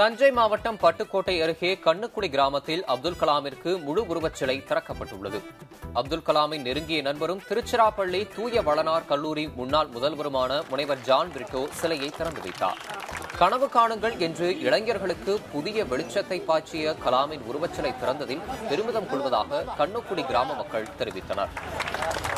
தஞ்சை மாவட்டம் பட்டுக்கோட்டை அருகே கண்ணுக்குடி கிராமத்தில் அப்துல் கலாமிற்கு முழு உருவச் சிலை திறக்கப்பட்டுள்ளது. அப்துல் கலாமின் நெருங்கிய நண்பரும் திருச்சிராப்பள்ளி தூய வளனார் கல்லூரி முன்னாள் முதல்வருமான முனைவர் ஜான் பிரிட்டோ சிலையை திறந்து வைத்தார். கனவு காணுங்கள் என்று இளைஞர்களுக்கு புதிய வெளிச்சத்தை பாய்ச்சிய கலாமின் உருவச்சிலை திறந்ததில் பெருமிதம் கொள்வதாக கண்ணுக்குடி கிராம மக்கள் தெரிவித்தனர்.